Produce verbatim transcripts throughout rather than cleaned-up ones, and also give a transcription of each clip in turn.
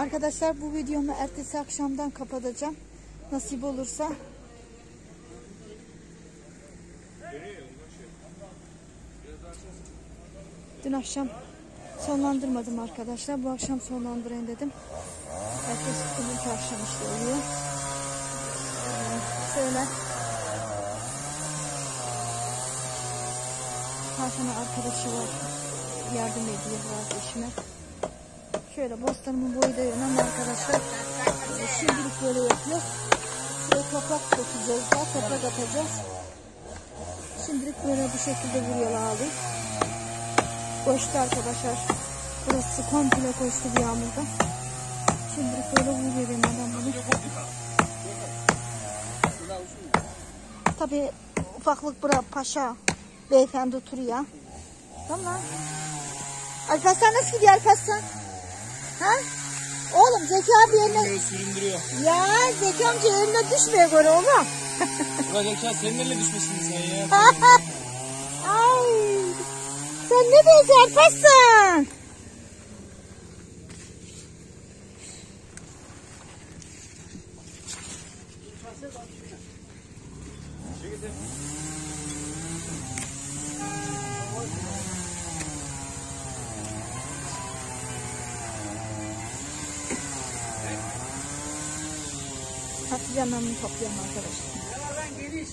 Arkadaşlar bu videomu ertesi akşamdan kapatacağım. Nasip olursa. Dün akşam sonlandırmadım arkadaşlar. Bu akşam sonlandırayım dedim. Ertesi günlük akşam işte oluyor. Ee, şöyle. Hakan'ın arkadaşı var. Yardım ediyor kardeşime. Şöyle bostanımın boyu da yönem arkadaşlar. Şimdilik böyle yapıyoruz. Şöyle toprak dökeceğiz. Daha toprak atacağız. Şimdilik böyle bu şekilde vuruyorlar abi. Koştu arkadaşlar. Burası komple koştu bir yağmurda. Şimdilik böyle vuruyor benim adam bunu. Tabi ufaklık bura paşa. Beyefendi oturuyor. Tamam. Alparslan nasıl gidiyor Alparslan? Ha? Oğlum Zeki abi eline... süründürüyor. Ya Zeki amca eline düşmeye göre oğlum. Ulan Zeki senin eline düşmesin sen ya. Ay. Sen ne diyorsun Alparslan? Patlıcanlarını topluyorum arkadaşlar. Ben geliş.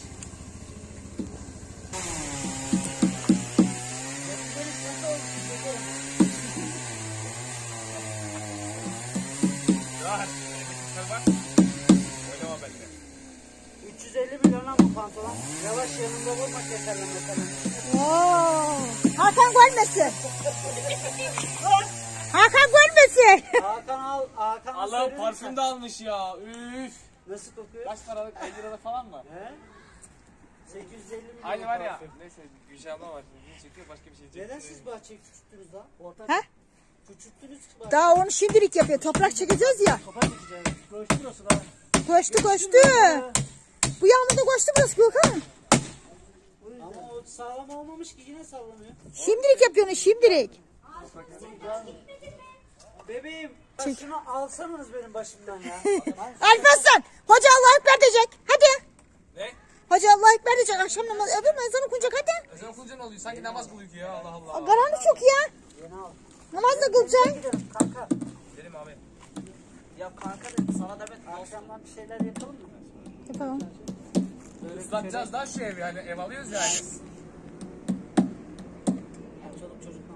üç yüz elli milyona bu pantolon. Yavaş yanında vurma keserle mesela. Oo. Hakan görmesin. Hakan görmesin. Hakan al, Hakan al. Allah'ım parfüm de almış ya. Üf. Nasıl kokuyor? Kaç paralık? elli liralık falan mı? He? sekiz yüz elli milyon. Aynı var ya. parfüm. Neyse Gülşah abla var. Bunu çekiyor başka bir şey çekiyor. Neden siz bahçeyi küçülttünüz lan? Ortak. He? Küçülttünüz bahçeyi. Daha onu şimdilik yapıyor. Toprak çekeceğiz ya. Kafa çekeceğiz. Koştu burası lan. Koştu koştu. Bu yağmurda koştu burası Gökhan. Ama o sağlam olmamış ki yine sallanıyor. Şimdilik yapıyorsun şimdilik. Bebeğim şunu alsanız benim başımdan ya. Alparslan. Hoca Allah Ekber diyecek. Hadi. Ne? Hoca Allah Ekber diyecek. Akşam namazı. Öbür ezan okunacak hadi. Ezan okunca ne oluyor? Sanki namaz kılıyor ya Allah Allah. Karanlık çok ya. Yeni al. Namaz da kılacaksın. Gidelim kanka. Gidelim abi. Ya kanka dedim sana da ben akşamdan bir şeyler yapalım mı? Yapalım. Islatacağız daha şu evi yani ev alıyoruz yani. Çoluk çocukla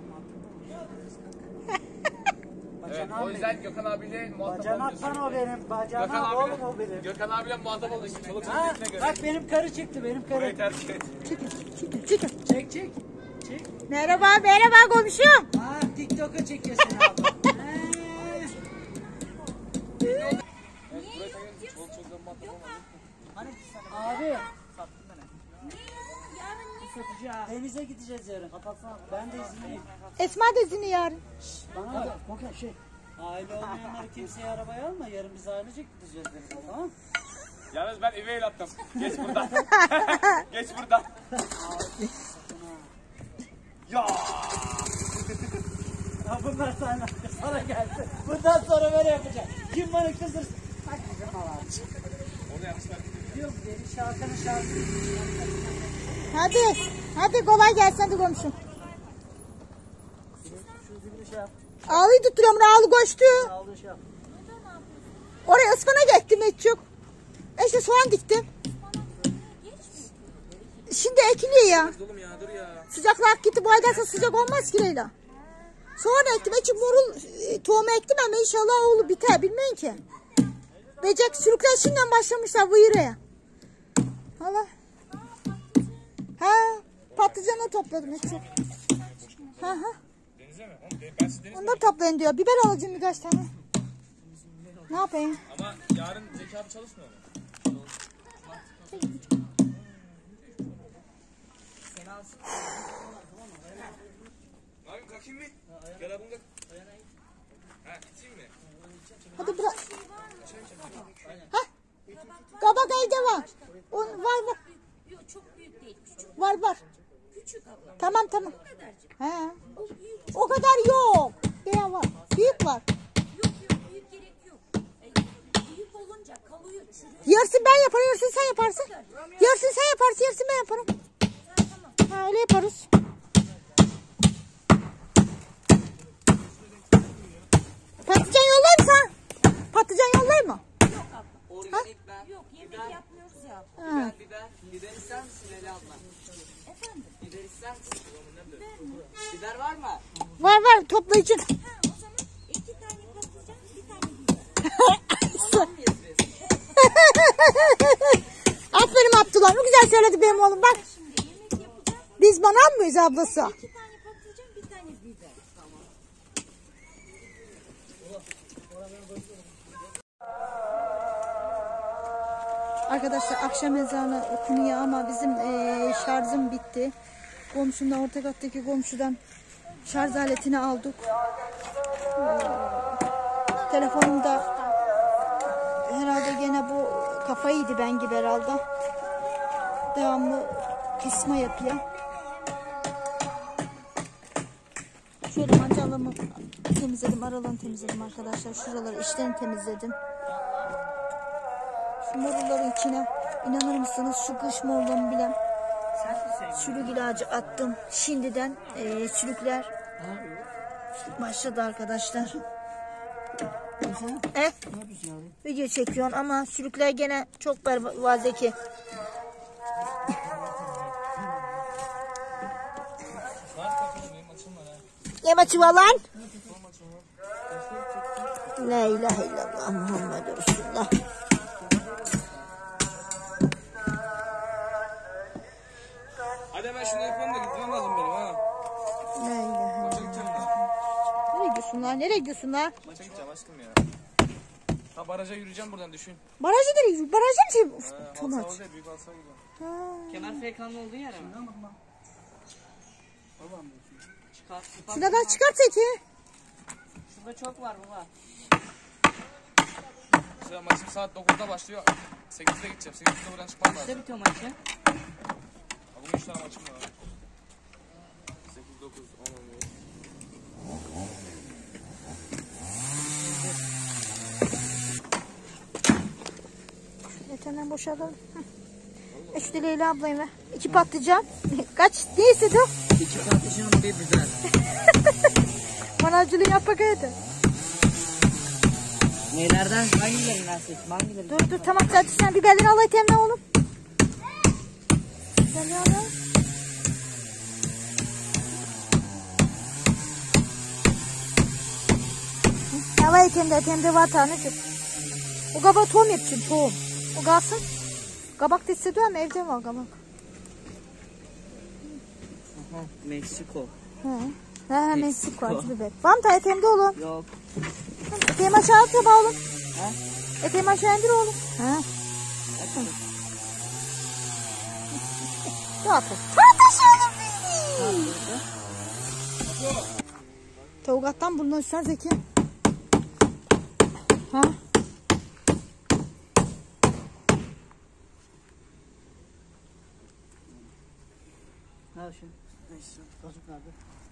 Evet o yüzden Gökhan abiyle muhatap Bacanaktan o benim. Bacanak oğlum o benim. Gökhan abiyle muhatap oldu şimdi. Çoluk Ha, çocuk göre. bak benim karı çıktı benim karı. Burayı tercih et. Çekil çekil çekil. Çek çek. Çek. Merhaba merhaba komşum. Ha TikTok'a çekiyorsun abi. Evet burayı tercih et. Çoluk çocukla muhatap olmadı. Hani abi. Denize gideceğiz yarın. Kapatsana. Ben de izinliyim. Esma da izinli yarın. Bana da Koka şey. Aile olmayanları kimseye arabaya alma. Yarın biz ailecek gideceğiz denize, tamam mı? Yalnız ben eve el attım. Geç buradan. Geç buradan. Ya. Ha bunlar sana, sana geldi. Bundan sonra böyle yapacağım. Kim bana kızdırsın? Hadi bizim abi. Onu yapmışlar. Yok beni şarkının şarkını. Hadi. Hadi kolay gelsin hadi komşum. Şu zilini şey yap. Ağlıyı tutturuyorum ağlı koştu. Aldığın şey yap. Oraya ıspanak ektim et çok. İşte soğan diktim. Şimdi ekiliyor ya. Oğlum ya dur ya. Sıcaklık gitti bu aydan sonra sıcak olmaz ki Leyla. Soğan ektim. Ecik morul e, tohum ektim ama inşallah oğlu biter bilmeyin ki. Becek sürükler şimdiden başlamışlar bu yürüye. Allah. Ha patlıcanı topladım et çok. Ha ha. Denize mi? Oğlum, ben siz deniz Onu da toplayın diyor. Biber alacağım birkaç tane. Ne yapayım? Ama yarın Zeki abi çalışmıyor mu? Abi kalkayım mı? Gel abi kalk. Ha içeyim mi? Hadi bırak. Ha? Kabak evde var. On, var var. Yok çok büyük değil, küçük. Var var. Küçük abla. Tamam tamam. Bu kadarcık. He. O büyük. O kadar yok. Veya var. Büyük var. Yok yok büyük. büyük gerek yok. E, büyük olunca kalıyor, çürüyor. Yarısını ben yaparım, yarısını sen yaparsın. Yarısını sen yaparsın, yarısını ben yaparım. Ha, öyle yaparız. Patlıcan yollayayım mı sana? Patlıcan yollayayım mı? Yok abla. Organik ben. Yok, yemek Biber, yapmıyoruz ya. Ha. biber, biber. Biber ister misin Leyla abla? Efendim? Biber ister misin? Biber var mı? Var var, toplayıcı. Ha, o zaman iki tane patlıcan, bir tane biber. Tamam mıyız biz? Aferin Abdullah, ne güzel söyledi benim oğlum bak. Şimdi yemek yapacağım. Biz manav mıyız ablası? İki tane patlıcan, bir tane biber. Arkadaşlar akşam ezanı okunuyor ama bizim eee, şarjım bitti. Komşumdan, orta kattaki komşudan şarj aletini aldık. Eee, telefonumda herhalde gene bu kafayı yedi ben gibi herhalde. Devamlı kısma yapıyor. Şöyle mancalımı temizledim, aralarını temizledim arkadaşlar. Şuraları içlerini temizledim. Şu morulların içine inanır mısınız şu kış morlarını bile sülük ilacı attım. Şimdiden e, sülükler başladı arkadaşlar. E? Video çekiyorsun ama sülükler gene çok bervazeki. Yem açı var lan. La ilahe illallah Muhammed Resulullah. Hadi ben şunu yapayım da gitmem lazım benim ha. La ilahe. Maça gideceğim daha. Nereye gidiyorsun lan? Nereye gidiyorsun lan? Maça gideceğim aşkım ya. Ha baraja yürüyeceğim buradan düşün. Barajı nereye gidiyorsun? Barajda mı şey? Uf, Ha, halı too saha much. orada, büyük halı saha gidiyorum. Ha. Kemer F K'nın olduğu yer mi? Çıkar. Şuradan çıkart eti. Şurada çok var baba. Mesela maçım saat dokuzda başlıyor. sekizde gideceğim. sekizde buradan çıkmam lazım. Kaçta bitiyor maçı? Ha, bugün üç tane maçım var. sekiz, dokuz, on, on beş. Etenden boşaltalım. Hı. E şu da Leyla ablayım ver. İki patlıcan. Kaç? Ne istedi o? İki patlıcan bir biber. Manavcılığı yap bakayım. Nelerden hangilerinden seçim? Hangileri? Dur dur tamam zaten sen biberleri al etemden oğlum. Biberleri al. Hava etemde etemde var tanecik. O kabak tohum yapacağım tohum. O kalsın. Kabak da hissediyor ama evde var kabak. Aha, Meksiko. He. Ha, Meksiko acı biber. Var mı ta etemde oğlum? Yok. Eteğimi aşağı atıyor be oğlum. Ha? Eteğimi aşağı indir oğlum. Ha. Ne yapıyorsun? Tartışalım bizi. Tavuk attan bundan üstten Zeki. Ha? Ne yapıyorsun? Neyse. Kazık nerede?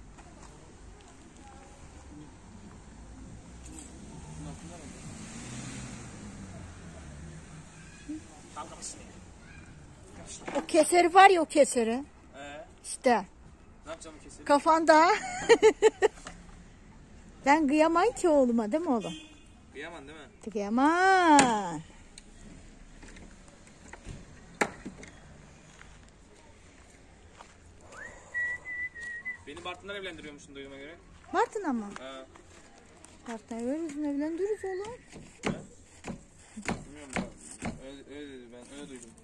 O keseri var ya o keseri. Ee, İşte ne yapacağım bu keseri? kafanda. Ben kıyamam ki oğluma değil mi oğlum? Kıyaman değil mi? Kıyamam. Beni Bartınlar evlendiriyormuşsun duyduğuma göre. Martın ama. Ha. Martın veririz evlendiririz oğlum. Bilmiyorum da. Öyle, öyle dedi, ben öyle duydum.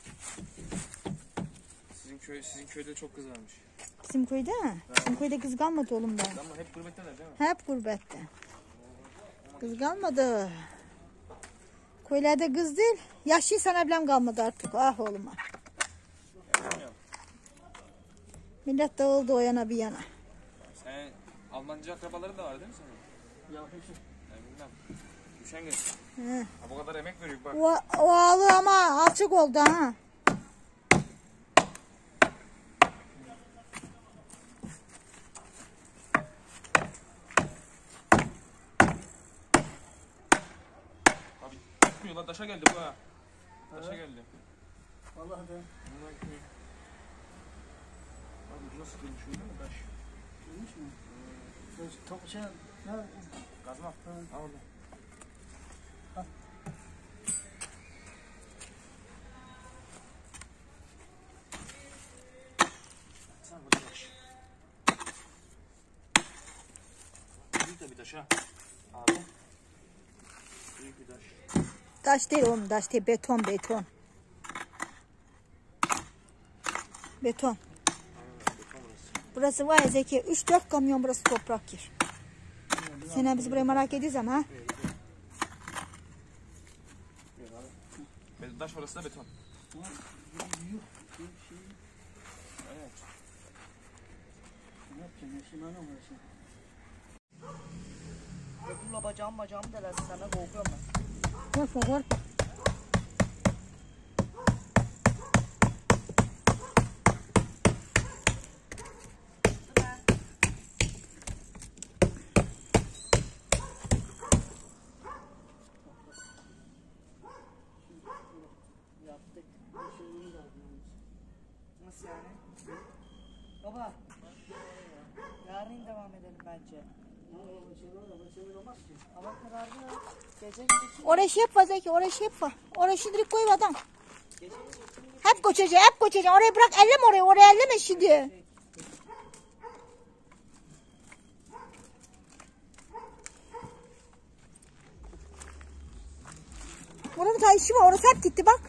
Sizin köy sizin köyde çok kız varmış. Bizim köyde mi? Bizim köyde kız kalmadı oğlum ben. Ama hep gurbetteler değil mi? Hep gurbette. Kız kalmadı. Köylerde kız değil. Yaşlı sana bilem kalmadı artık. Ah oğluma. Bilmiyorum. Millet dağıldı o yana bir yana. Sen Almanca akrabaların da var değil mi senin? Yok. Ben bilmem. Düşen gün. He. Ha, bu kadar emek veriyor bak. O, o ağlı ama alçak oldu ha. Ha taşa geldi bu ha. Taşa geldi. Vallahi de. Bundan ki. Abi bu nasıl gelmiş öyle mi taş? Görmüş mü? Böyle top şey ne? Kazma. Al orada. Al. Sen burada taş. Büyük de bir taş ha. Abi. Büyük bir taş. Taş değil oğlum, taş değil, beton beton. Beton. Aynen beton burası. Burası var ya Zeki, üç dört kamyon burası toprak yer. Sen bizi buraya merak ediyorsan ha? Taş orası da beton. Tamam. Büyük bir şey. Evet. Ne yapacağım ya şimdi anam var şimdi. Öbürle bacağım bacağım delersin senden korkuyorum ben. Korkma korkma. Yaptık. Bir şeyimiz lazım. Nasıl yani? Baba. Yarın devam edelim bence. Hava karardı. Gece gece. Oraya şey yapma Zeki, oraya şey yapma. Oraya şimdilik koy adam. Hep koçacak, hep koçacak. Orayı bırak, elleme orayı, oraya elleme şimdi. Bunun da işi var, orası hep gitti bak.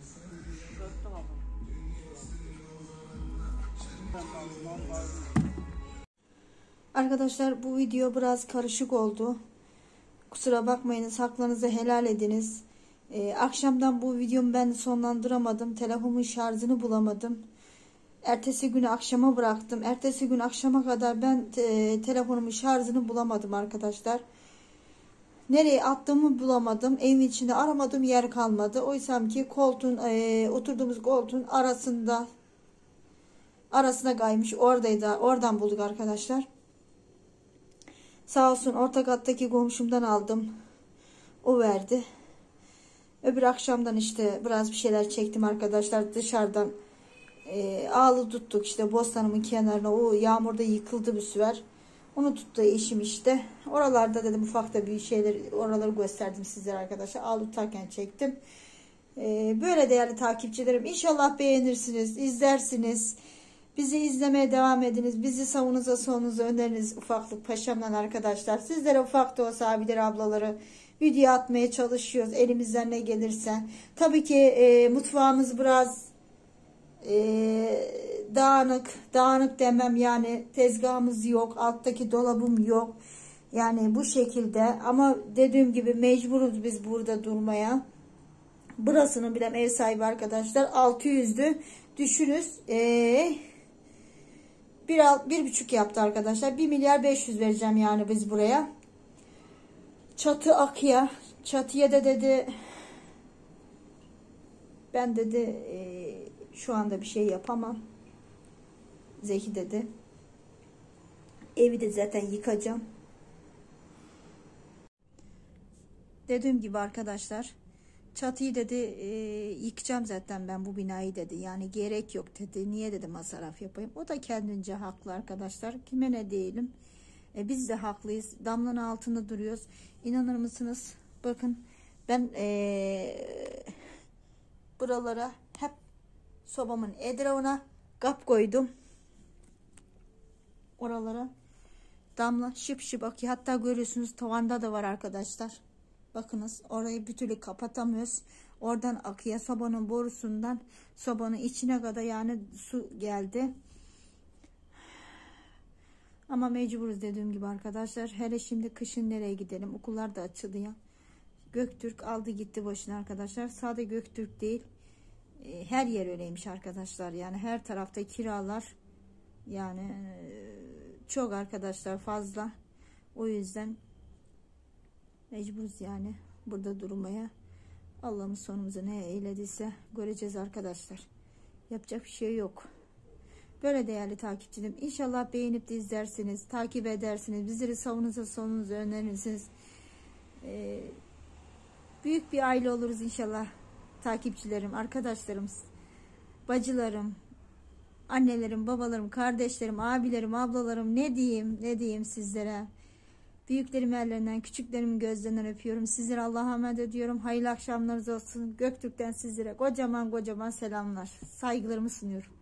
Arkadaşlar bu video biraz karışık oldu. Kusura bakmayınız, haklarınızı helal ediniz. Ee, akşamdan bu videomu ben sonlandıramadım. Telefonumun şarjını bulamadım. Ertesi günü akşama bıraktım. Ertesi gün akşama kadar ben te telefonumun şarjını bulamadım arkadaşlar. Nereye attığımı bulamadım. Evin içinde aramadığım yer kalmadı. Oysa ki koltuğun, e, oturduğumuz koltuğun arasında arasına kaymış. Oradaydı. Oradan bulduk arkadaşlar. Sağ olsun orta kattaki komşumdan aldım. O verdi. Öbür akşamdan işte biraz bir şeyler çektim arkadaşlar. Dışarıdan e, ağlı tuttuk işte bostanımın kenarına. O yağmurda yıkıldı bir süver. Onu tuttu eşim işte. Oralarda dedim ufak da bir şeyler, oraları gösterdim sizlere arkadaşlar. Ağlı tutarken çektim. E, böyle değerli takipçilerim. İnşallah beğenirsiniz, izlersiniz. Bizi izlemeye devam ediniz. Bizi savunuza sonunuza öneriniz ufaklık paşamdan arkadaşlar. Sizlere ufak da olsa abiler ablaları video atmaya çalışıyoruz. Elimizden ne gelirse. Tabii ki e, mutfağımız biraz e, dağınık. Dağınık demem yani tezgahımız yok. Alttaki dolabım yok. Yani bu şekilde ama dediğim gibi mecburuz biz burada durmaya. Burasının bile ev sahibi arkadaşlar altı yüzdü. Düşünüz eee Bir, bir buçuk yaptı arkadaşlar. Bir milyar beş yüz vereceğim yani biz buraya. Çatı akıya. Çatıya da dedi ben dedi e, şu anda bir şey yapamam. Zeki dedi. Evi de zaten yıkacağım. Dediğim gibi arkadaşlar. Çatıyı dedi e, yıkacağım zaten ben bu binayı dedi. Yani gerek yok dedi. Niye dedi masraf yapayım. O da kendince haklı arkadaşlar. Kime ne diyelim. E, biz de haklıyız. Damlanın altında duruyoruz. İnanır mısınız? Bakın ben e, buralara hep sobamın etrafına kap koydum. Oralara damla şıp şıp akıyor. Hatta görüyorsunuz tavanda da var arkadaşlar. Bakınız orayı bir türlü kapatamıyoruz. Oradan akıya sobanın borusundan sobanın içine kadar yani su geldi. Ama mecburuz dediğim gibi arkadaşlar. Hele şimdi kışın nereye gidelim? Okullar da açıldı ya. Göktürk aldı gitti başına arkadaşlar. Sadece Göktürk değil. Her yer öyleymiş arkadaşlar. Yani her tarafta kiralar. Yani çok arkadaşlar fazla. O yüzden mecburuz yani burada durmaya. Allah'ımız sonumuzu ne eylediyse göreceğiz arkadaşlar. Yapacak bir şey yok. Böyle değerli takipçilerim. İnşallah beğenip de izlersiniz. Takip edersiniz. Bizleri savunuza sonunuza önerirsiniz. Ee, Büyük bir aile oluruz inşallah. Takipçilerim, arkadaşlarım, bacılarım, annelerim, babalarım, kardeşlerim, abilerim, ablalarım, ne diyeyim, ne diyeyim sizlere. Büyüklerim ellerinden, küçüklerimin gözlerinden öpüyorum. Sizlere Allah'a emanet ediyorum. Hayırlı akşamlarınız olsun. Göktürk'ten sizlere kocaman kocaman selamlar. Saygılarımı sunuyorum.